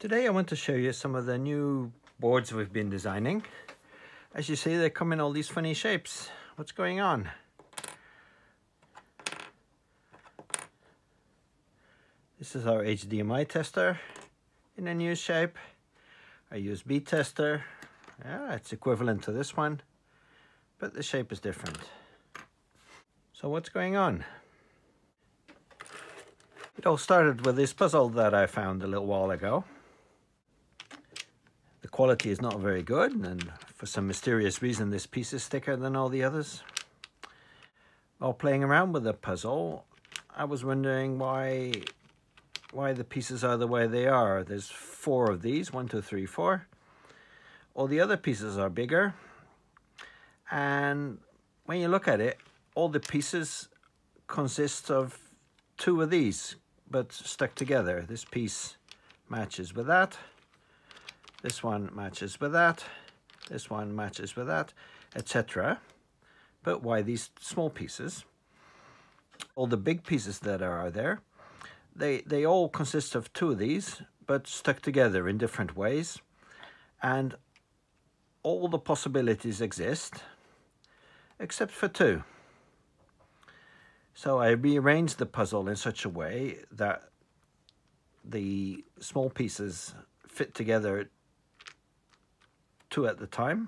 Today I want to show you some of the new boards we've been designing. As you see, they come in all these funny shapes. What's going on? This is our HDMI tester in a new shape. Our USB tester, yeah, it's equivalent to this one, but the shape is different. So what's going on? It all started with this puzzle that I found a little while ago. The quality is not very good, and for some mysterious reason this piece is thicker than all the others. While playing around with the puzzle, I was wondering why the pieces are the way they are. There's 4 of these, 1, 2, 3, 4. All the other pieces are bigger, and when you look at it, all the pieces consist of 2 of these, but stuck together. This piece matches with that. This one matches with that, this one matches with that, etc. But why these small pieces? All the big pieces that are there, they all consist of 2 of these, but stuck together in different ways. And all the possibilities exist, except for 2. So I rearranged the puzzle in such a way that the small pieces fit together 2 at the time,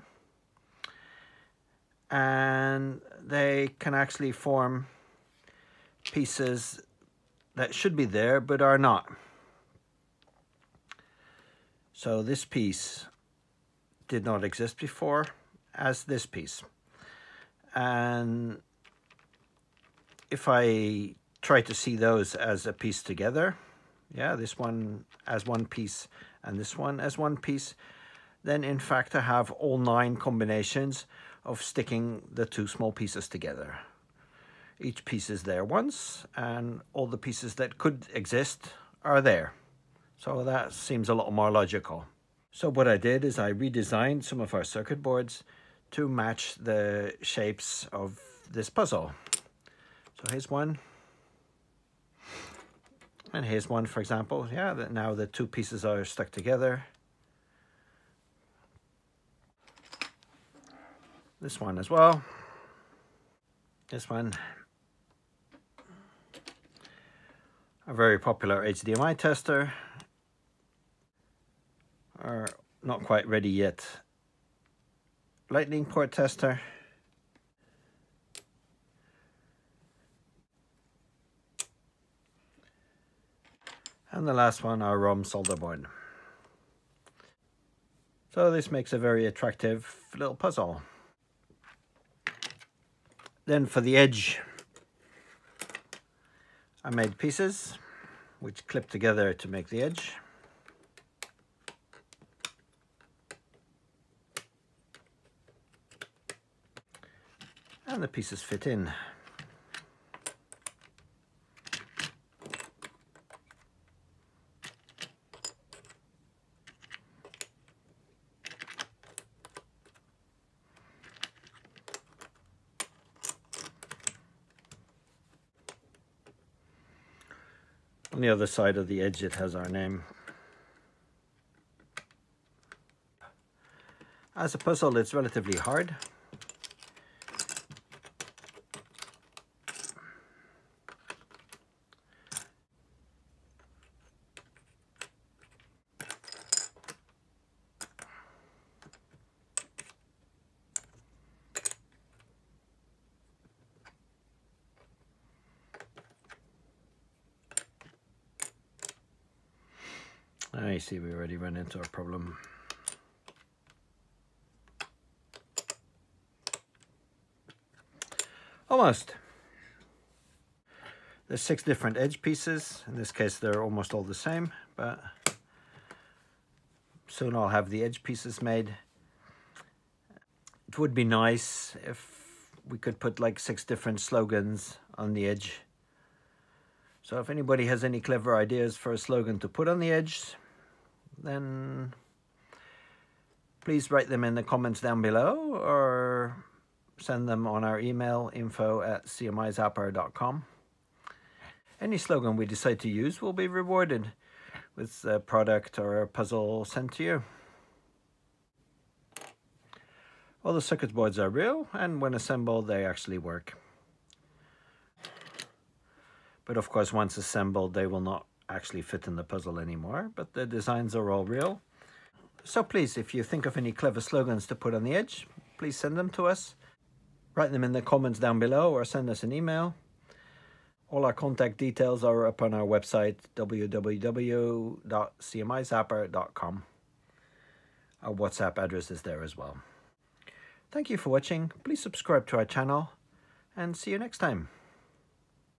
and they can actually form pieces that should be there but are not. So this piece did not exist before as this piece, and if I try to see those as a piece together, yeah, this one as one piece and this one as one piece, then in fact I have all 9 combinations of sticking the 2 small pieces together. Each piece is there once, and all the pieces that could exist are there. So that seems a lot more logical. So what I did is I redesigned some of our circuit boards to match the shapes of this puzzle. So here's one. And here's one, for example. Yeah, that now the 2 pieces are stuck together. This one as well. This one. A very popular HDMI tester. Or not quite ready yet. Lightning port tester. And the last one, our ROM solder board. So this makes a very attractive little puzzle. Then for the edge, I made pieces which clip together to make the edge. And the pieces fit in. On the other side of the edge it has our name. As a puzzle it's relatively hard. I see we already ran into a problem. Almost. There's 6 different edge pieces. In this case they're almost all the same, but soon I'll have the edge pieces made. It would be nice if we could put like 6 different slogans on the edge. So if anybody has any clever ideas for a slogan to put on the edge, then please write them in the comments down below or send them on our email info@cmizapper.com. Any slogan we decide to use will be rewarded with a product or a puzzle sent to you. All the circuit boards are real, and when assembled they actually work. But of course, once assembled they will not actually fit in the puzzle anymore, but the designs are all real. So please, if you think of any clever slogans to put on the edge, please send them to us. Write them in the comments down below or send us an email. All our contact details are up on our website, www.cmizapper.com. Our WhatsApp address is there as well. Thank you for watching. Please subscribe to our channel and see you next time.